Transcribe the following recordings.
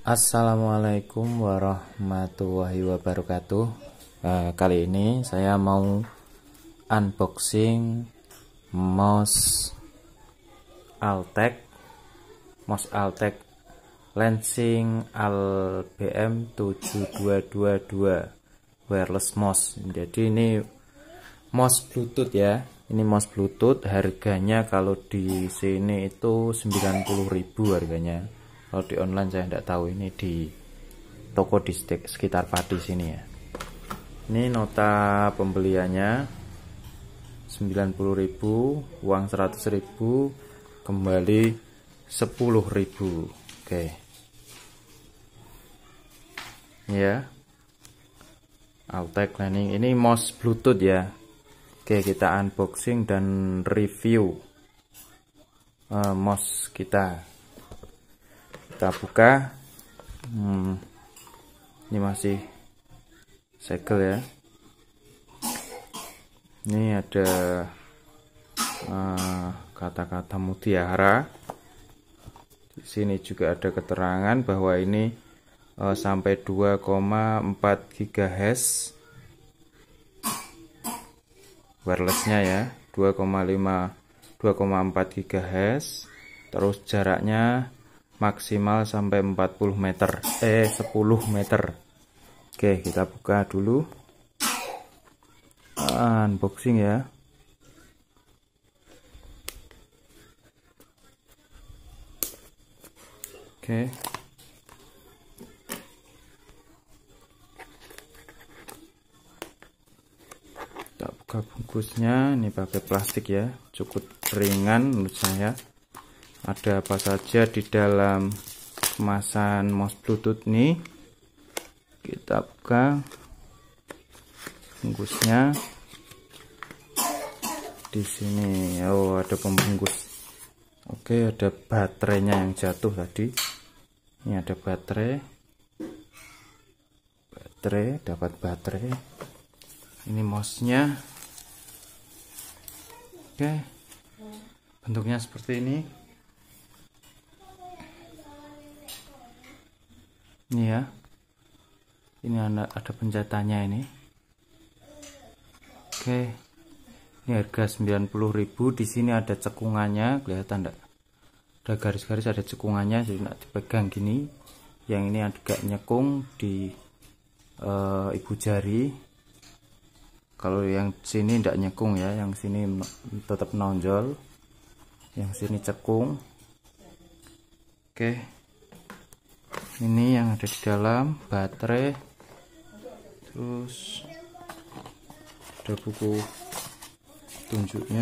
Assalamualaikum warahmatullahi wabarakatuh. Kali ini saya mau unboxing mouse Altec Lansing ALBM 7222 wireless mouse. Jadi ini mouse Bluetooth ya. Ini mouse Bluetooth, harganya kalau di sini itu 90.000 harganya. Kalau di online saya tidak tahu, ini di toko di sekitar Pati sini ya. Ini nota pembeliannya 90.000, uang 100.000, kembali 10.000. Oke. Ya. Altec Lansing. Ini mouse Bluetooth ya. Oke, kita unboxing dan review mouse kita. Kita buka. Ini masih segel ya. Ini ada kata-kata mutiara. Di sini juga ada keterangan bahwa ini sampai 2,4 GHz wirelessnya ya, 2,4 GHz. Terus jaraknya maksimal sampai 10 meter. Oke, kita buka dulu. Unboxing ya. Oke. Kita buka bungkusnya. Ini pakai plastik ya, cukup ringan menurut saya. Ada apa saja di dalam kemasan mouse Bluetooth nih? Kita buka bungkusnya. Di sini ada pembungkus. Oke, ada baterainya yang jatuh tadi. Ini ada baterai, dapat baterai. Ini mouse-nya. Oke, bentuknya seperti ini. Ini ya, ini ada pencetannya ini. Oke, ini harga 90.000. Di sini ada cekungannya, kelihatan enggak? Ada garis-garis, ada cekungannya, jadi nak dipegang gini. Yang ini agak nyekung di ibu jari. Kalau yang sini enggak nyekung ya, yang sini tetap nonjol, yang sini cekung. Oke. Ini yang ada di dalam, baterai, terus ada buku tunjuknya,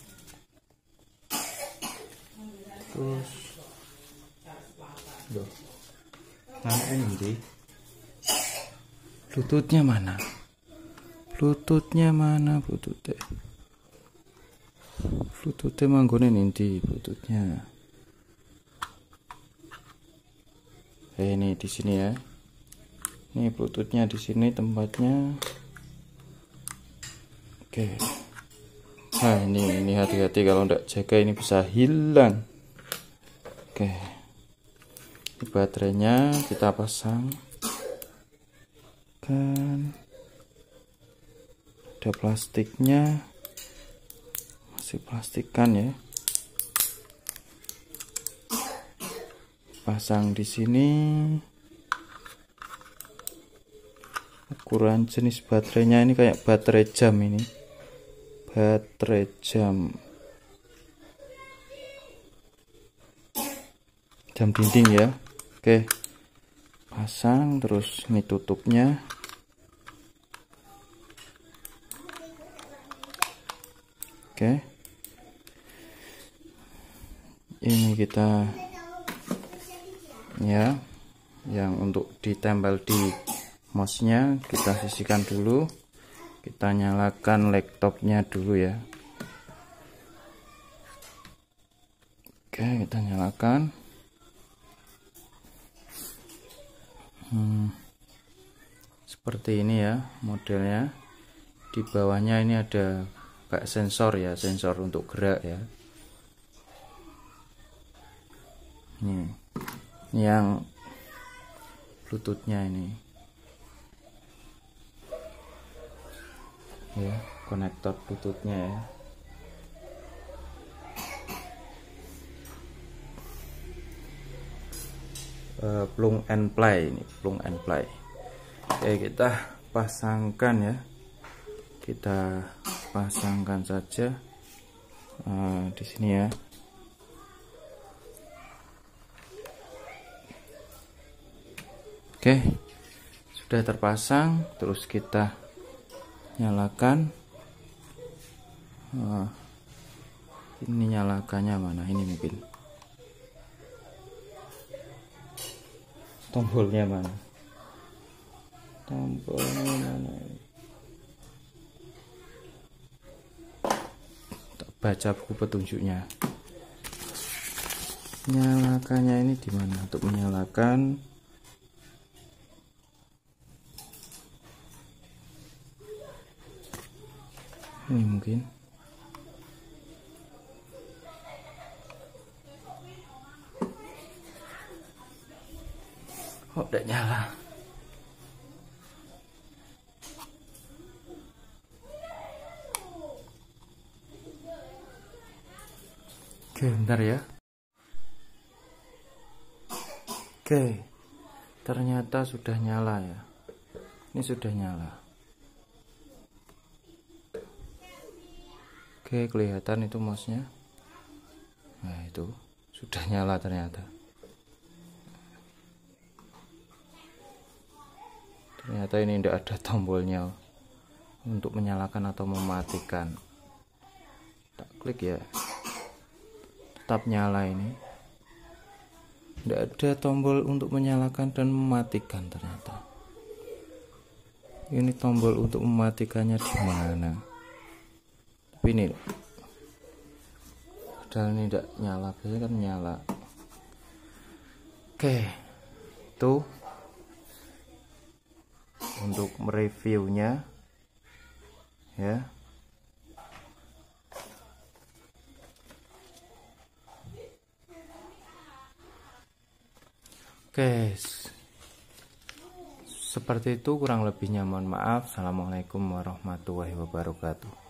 terus ini Bluetoothnya mana? Bluetoothnya manggone nanti Bluetoothnya. Ini di sini ya. Ini Bluetoothnya di sini tempatnya. Oke. Nah, ini hati-hati kalau enggak jaga ini bisa hilang. Oke. Ini baterainya kita pasang. Kan ada plastiknya. Masih plastikan ya. Pasang di sini. Ukuran jenis baterainya ini kayak baterai jam ini. Baterai jam dinding ya. Oke. Pasang, terus ini tutupnya. Oke. Ini kita ya, yang untuk ditempel di mouse-nya kita sisihkan dulu. Kita nyalakan laptopnya dulu ya. Oke, kita nyalakan. Seperti ini ya modelnya. Di bawahnya ini ada kayak sensor ya, sensor untuk gerak ya. Ini yang bluetoothnya ini ya, konektor bluetoothnya ya. Plug and play ini, plug and play. Oke, kita pasangkan ya, kita pasangkan saja di sini ya. Oke, sudah terpasang. Terus kita nyalakan. Ini nyalakannya mana? Ini mungkin tombolnya mana? Tombolnya mana? Tak baca buku petunjuknya. Nyalakannya ini di mana? Untuk menyalakan ini mungkin. Oh, udah nyala. Oke, bentar ya. Oke, ternyata sudah nyala ya. Ini sudah nyala. Oke, kelihatan itu mouse-nya. Nah, itu sudah nyala ternyata. Ternyata ini tidak ada tombolnya untuk menyalakan atau mematikan. Tak klik ya, tetap nyala ini. Tidak ada tombol untuk menyalakan dan mematikan ternyata. Ini tombol untuk mematikannya di mana? Tapi ini, padahal ini tidak nyala, biasanya kan nyala. Oke, itu untuk mereviewnya ya. Oke, seperti itu kurang lebihnya, mohon maaf. Assalamualaikum warahmatullahi wabarakatuh.